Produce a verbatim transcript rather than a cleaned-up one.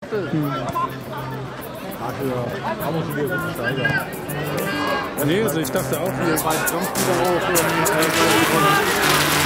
Achtel. Hm. Dafür kann man sich wieder ein bisschen steigern. Nee, also ich dachte auch hier. Bei Jump wieder auch.